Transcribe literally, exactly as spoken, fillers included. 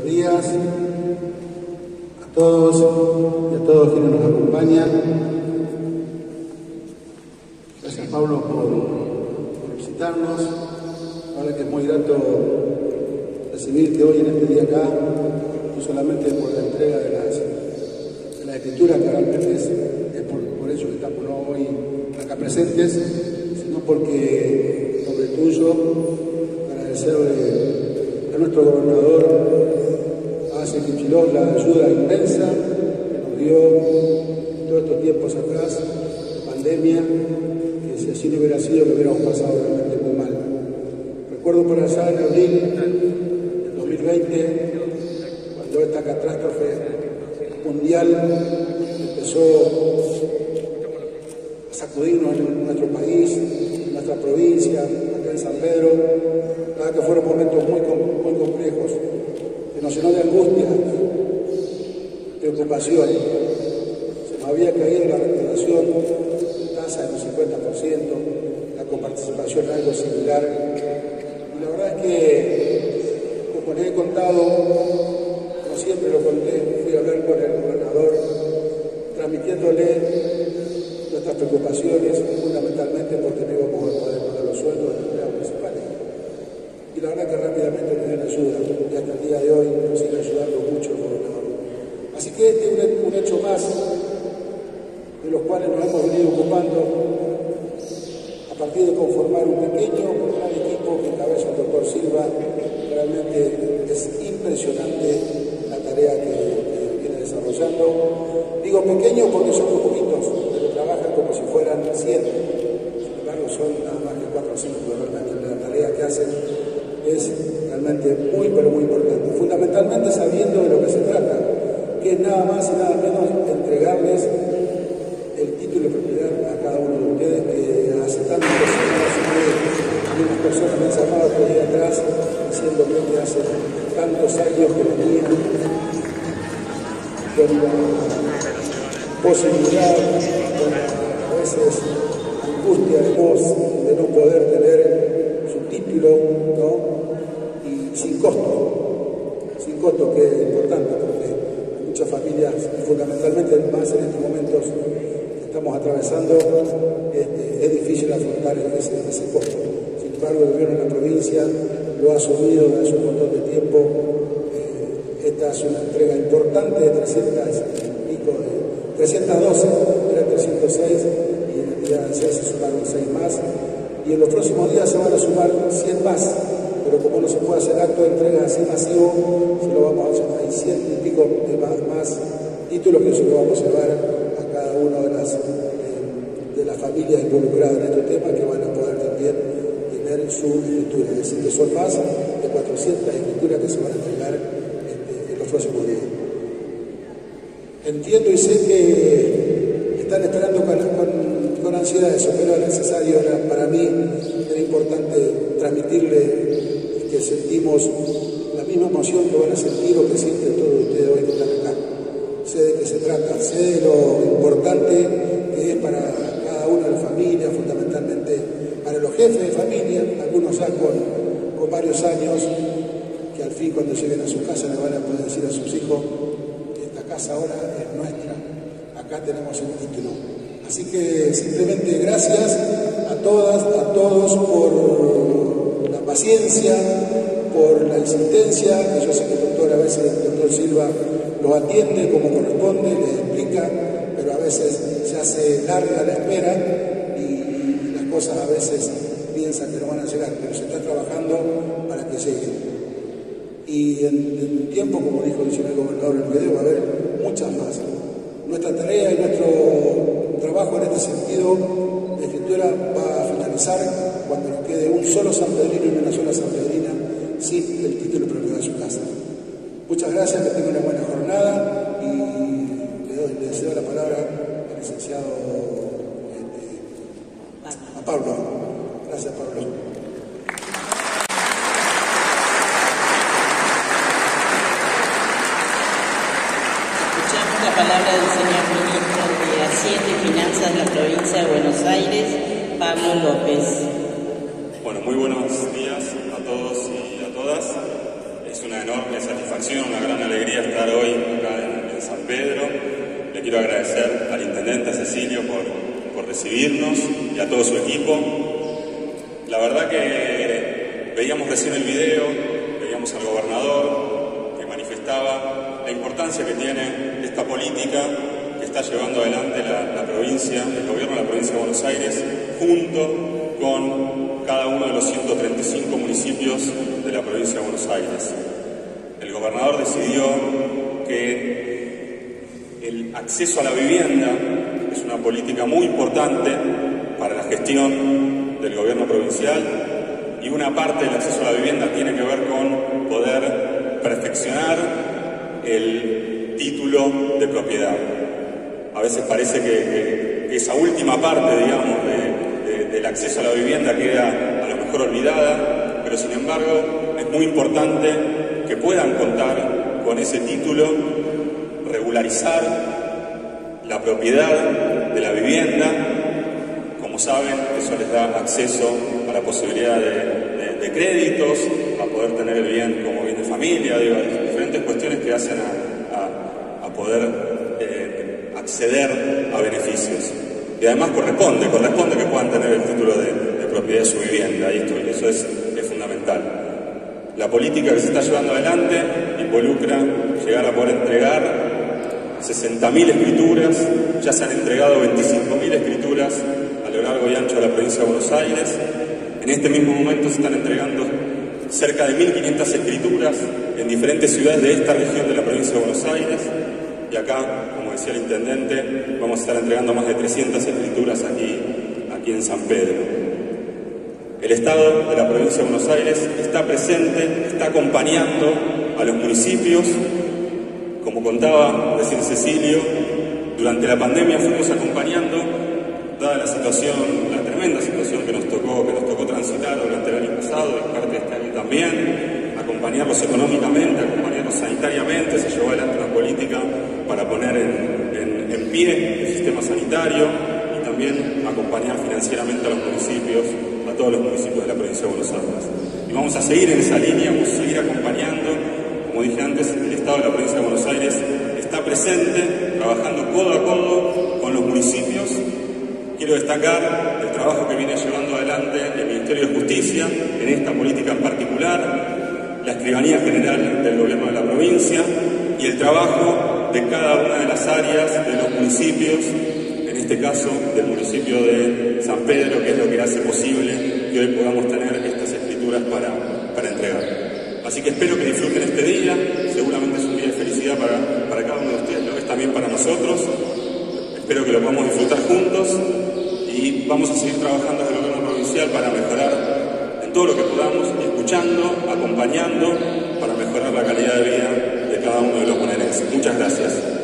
días a todos y a todos quienes nos acompañan. Gracias, Pablo, por, por visitarnos. La verdad que es muy grato recibirte hoy en este día acá, no solamente por la entrega de las, de las escrituras, que realmente es, es por, por ello que estamos hoy acá presentes, sino porque, sobre tuyo, agradecerle a nuestro gobernador, a Ezequiel Quilós, la ayuda inmensa que nos dio todos estos tiempos atrás, de pandemia, que si así no hubiera sido, lo hubiéramos pasado realmente muy mal. Recuerdo por allá en abril del dos mil veinte, cuando esta catástrofe mundial empezó a sacudirnos en nuestro país, en nuestra provincia, acá en San Pedro, la que fueron momentos muy, muy complejos, que nos llenó de angustia, de preocupación. Se nos había caído la recaudación, tasa de un cincuenta por ciento, la coparticipación en algo similar. Y la verdad es que, como les he contado, como siempre lo conté, fui a hablar con el gobernador, transmitiéndole nuestras preocupaciones, fundamentalmente porque no íbamos a poder pagar los sueldos de los empleados municipales. Y la verdad que rápidamente me dieron ayuda, y hasta el día de hoy nos sigue ayudando mucho el gobernador. Así que este es un hecho más de los cuales nos hemos venido ocupando a partir de conformar un pequeño, un gran equipo que encabeza el doctor Silva. Realmente es impresionante la tarea que, que viene desarrollando. Digo pequeño porque son muy poquitos, pero trabajan como si fueran cien. Sin embargo, son nada más que cuatro o cinco. Realmente la tarea que hacen es realmente muy, pero muy importante. Fundamentalmente sabiendo de lo que se trata, que es nada más y nada menos entregarles el título de propiedad a cada uno de ustedes, que hace tanto que unas personas me han llamado otro día atrás diciéndome que hace tantos años que venían con la posibilidad, con la, a veces angustia de voz de no poder tener su título, ¿no? Y sin costo, sin costo, que es importante porque muchas familias, y fundamentalmente más en estos momentos que estamos atravesando, este, es difícil afrontar ese, ese costo. Sin embargo, el gobierno de la provincia lo ha asumido desde hace un montón de tiempo. Eh, esta es una entrega importante de trescientos y pico, de trescientos doce, era trescientos seis, y en el día de seis se sumaron seis más, y en los próximos días se van a sumar cien más. Pero como no se puede hacer acto de entrega así masivo, se lo vamos a hacer, hay cien y pico de más, más títulos que se lo vamos a llevar a cada una de las, de, de las familias involucradas en este tema, que van a poder también tener su escritura. Es decir, que son más de cuatrocientas escrituras que se van a entregar este, en los próximos días. Entiendo y sé que están esperando con, con, con ansiedad eso, pero es necesario, era, para mí era importante transmitirle que sentimos la misma emoción que van a sentir o que sienten todos ustedes hoy que están acá. Sé de qué se trata, sé de lo importante que es para cada una de las familias, fundamentalmente para los jefes de familia, algunos ya con, con varios años, que al fin cuando lleguen a su casa le van a poder decir a sus hijos que esta casa ahora es nuestra, acá tenemos el título. Así que simplemente gracias a todas, a todos por la paciencia, por la insistencia, que yo sé que el doctor, a veces el doctor Silva los atiende como corresponde, les explica, pero a veces se hace larga la espera y las cosas a veces piensan que no van a llegar, pero se está trabajando para que lleguen. Y en, en un tiempo, como dijo el señor gobernador en el video, va a haber muchas más. Nuestra tarea y nuestro trabajo en este sentido de escritura va a finalizar cuando nos quede un solo sanpedrino y una sola sanpedrina sin el título de propiedad de su casa. Muchas gracias, que tengan una buena jornada y le, doy, le cedo la palabra al licenciado este, a Pablo. Gracias, Pablo. Escuchamos la palabra del señor ministro de Hacienda y Finanzas de la provincia de Buenos Aires, Pablo López. Bueno, muy buenos días a todos y a todas. Es una enorme satisfacción, una gran alegría estar hoy acá en, en San Pedro. Le quiero agradecer al intendente Cecilio por, por recibirnos y a todo su equipo. La verdad que veíamos recién el video, veíamos al gobernador que manifestaba la importancia que tiene esta política que está llevando adelante la, la provincia, el gobierno de la provincia de Buenos Aires, junto con cada uno de los ciento treinta y cinco municipios de la provincia de Buenos Aires. El gobernador decidió que el acceso a la vivienda es una política muy importante para la gestión del gobierno provincial, y una parte del acceso a la vivienda tiene que ver con poder perfeccionar el título de propiedad. A veces parece que, que esa última parte, digamos, de, de, del acceso a la vivienda queda a lo mejor olvidada, pero sin embargo es muy importante que puedan contar con ese título, regularizar la propiedad de la vivienda. Como saben, eso les da acceso a la posibilidad de, de, de créditos, a poder tener el bien como bien de familia, digo, diferentes cuestiones que hacen a, a, a poder eh, acceder a beneficios. Y además corresponde, corresponde que puedan tener el título de, de propiedad de su vivienda, y esto, y eso es, es fundamental. La política que se está llevando adelante involucra llegar a poder entregar sesenta mil escrituras, ya se han entregado veinticinco mil escrituras a lo largo y ancho de la provincia de Buenos Aires. En este mismo momento se están entregando cerca de mil quinientas escrituras en diferentes ciudades de esta región de la provincia de Buenos Aires, y acá, como decía el intendente, vamos a estar entregando más de trescientas escrituras aquí, aquí en San Pedro. El Estado de la provincia de Buenos Aires está presente, está acompañando a los municipios. Como contaba recién Cecilio, durante la pandemia fuimos acompañando, dada la situación, la tremenda situación que nos tocó, que nos tocó transitar durante el año pasado y parte de este año también, acompañarlos económicamente, acompañarlos sanitariamente. Se llevó adelante una política para poner en, en, en pie el sistema sanitario y también acompañar financieramente a los municipios, a todos los municipios de la provincia de Buenos Aires. Y vamos a seguir en esa línea, vamos a seguir acompañando. Como dije antes, el Estado de la provincia de Buenos Aires está presente, trabajando codo a codo con los municipios. Quiero destacar el trabajo que viene llevando adelante el Ministerio de Justicia en esta política en particular, la Escribanía General del Gobierno de la provincia y el trabajo de cada una de las áreas de los municipios, en este caso del municipio de San Pedro, que es lo que hace posible que hoy podamos tener estas escrituras para, para entregar. Así que espero que disfruten este día, seguramente es un día de felicidad para, para cada uno de ustedes, lo es también para nosotros. Espero que lo podamos disfrutar juntos y vamos a seguir trabajando desde el gobierno provincial para mejorar en todo lo que podamos, escuchando, acompañando, para mejorar la calidad de vida de cada uno de los bonaerenses. Muchas gracias.